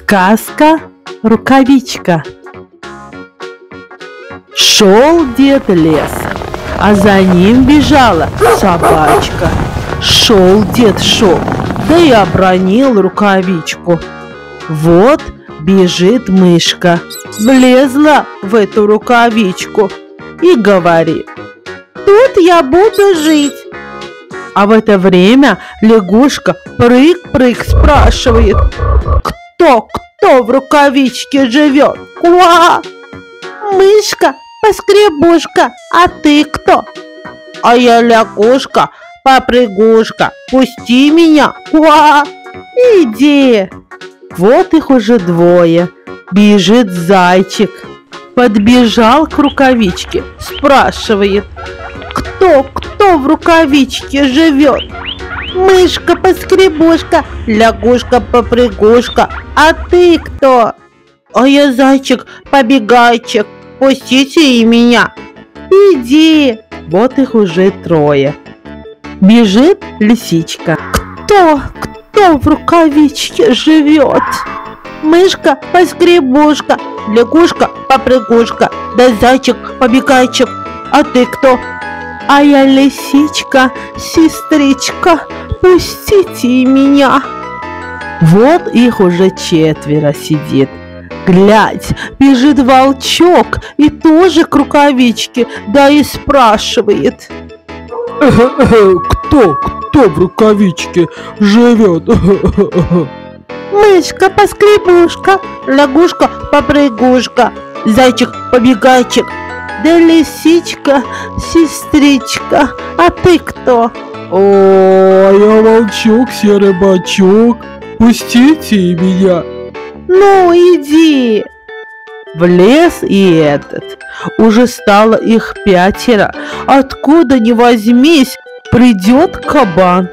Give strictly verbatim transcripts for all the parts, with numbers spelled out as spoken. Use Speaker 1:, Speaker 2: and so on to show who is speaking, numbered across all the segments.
Speaker 1: Сказка «Рукавичка». Шел дед лесом, а за ним бежала собачка. Шел дед, шел, да и обронил рукавичку. Вот бежит мышка, влезла в эту рукавичку и говорит: «Тут я буду жить». А в это время лягушка прыг-прыг спрашивает: «Кто, кто в рукавичке живет? Ква!» «Мышка, поскребушка, а ты кто?» «А я лягушка, попрыгушка, пусти меня, ква!» «Иди!» Вот их уже двое. Бежит зайчик, подбежал к рукавичке, спрашивает: «Кто, кто в рукавичке живет?» «Мышка, поскребушка, лягушка-попрыгушка, а ты кто?» «А я зайчик, побегайчик, пустите и меня». «Иди!» Вот их уже трое. Бежит лисичка. «Кто, кто в рукавичке живет?» «Мышка, поскребушка, лягушка-попрыгушка, да зайчик-побегайчик, а ты кто?» «А я лисичка, сестричка, пустите меня». Вот их уже четверо сидит. Глядь, бежит волчок и тоже к рукавичке, да и спрашивает:
Speaker 2: «Кто, кто в рукавичке живет?»
Speaker 1: «Мышка, поскребушка, лягушка-попрыгушка, зайчик-побегайчик, да лисичка, сестричка, а ты кто?»
Speaker 2: «О, я волчок, серый бачок, пустите меня».
Speaker 1: «Ну, иди!» В лес и этот. Уже стало их пятеро. Откуда ни возьмись, придет кабан.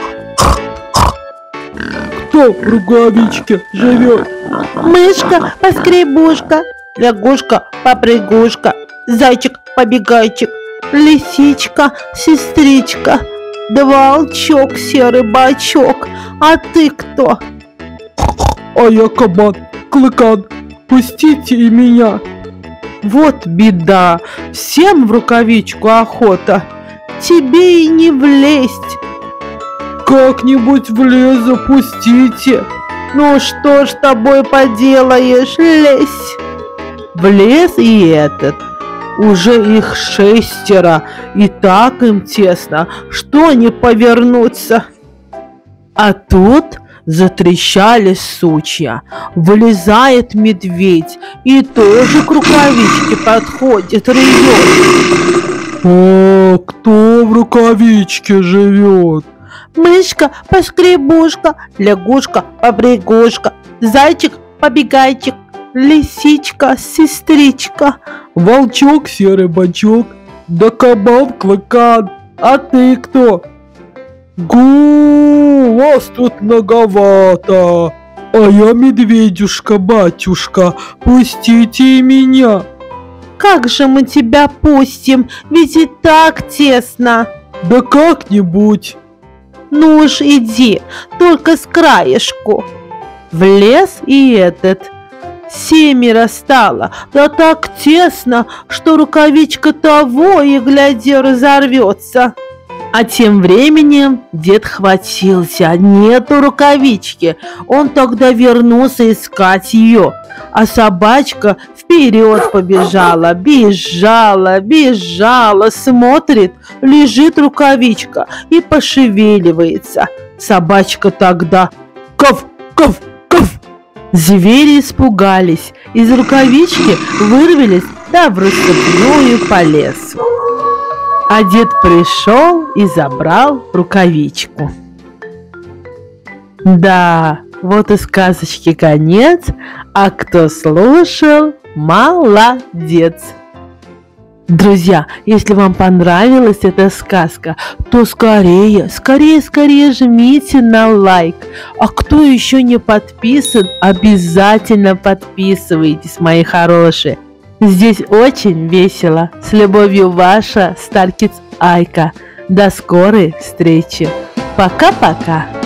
Speaker 2: «Кто в рукавичке живет?»
Speaker 1: «Мышка, поскребушка, лягушка-попрыгушка, зайчик-побегайчик, лисичка, сестричка, да волчок, серый бачок, а ты кто?»
Speaker 2: «А я кабан, клыкан, пустите и меня».
Speaker 1: Вот беда, всем в рукавичку охота, тебе и не влезть.
Speaker 2: «Как-нибудь влезу, пустите».
Speaker 1: «Ну что ж с тобой поделаешь, лезь». Влез и этот. Уже их шестеро, и так им тесно, что не повернуться. А тут затрещали сучья, вылезает медведь и тоже к рукавичке подходит, ревет:
Speaker 2: «О, кто в рукавичке живет?»
Speaker 1: «Мышка, поскребушка, лягушка-попрыгушка, зайчик-побегайчик, лисичка, сестричка,
Speaker 2: волчок, серый бачок, да кабан-клыкан, а ты кто?» «Гу, вас тут многовато, а я медведюшка-батюшка, пустите и меня».
Speaker 1: «Как же мы тебя пустим, ведь и так тесно».
Speaker 2: «Да как-нибудь».
Speaker 1: «Ну уж иди, только с краешку». В лес и этот. Семеро стало, да так тесно, что рукавичка того и гляди разорвется. А тем временем дед хватился, нету рукавички. Он тогда вернулся искать ее, а собачка вперед побежала, бежала, бежала, смотрит, лежит рукавичка и пошевеливается. Собачка тогда: «Ков, ков, ков!» Звери испугались, из рукавички вырвались, да в рассыпную по лесу. А дед пришел и забрал рукавичку. Да, вот и сказочки конец, а кто слушал, молодец. Друзья, если вам понравилась эта сказка, то скорее, скорее, скорее жмите на лайк. А кто еще не подписан, обязательно подписывайтесь, мои хорошие. Здесь очень весело. С любовью, ваша Star Kids Айка. До скорой встречи. Пока-пока.